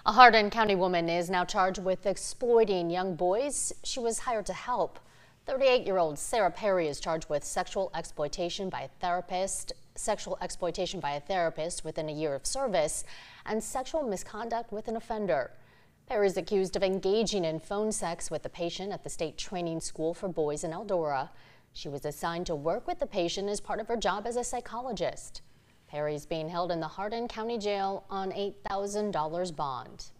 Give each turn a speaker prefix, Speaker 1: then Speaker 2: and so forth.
Speaker 1: A Hardin County woman is now charged with exploiting young boys she was hired to help. 38-year-old Sarah Perry is charged with sexual exploitation by a therapist within a year of service, and sexual misconduct with an offender. Perry is accused of engaging in phone sex with the patient at the State Training School for Boys in Eldora. She was assigned to work with the patient as part of her job as a psychologist. Perry is being held in the Hardin County Jail on $8,000 bond.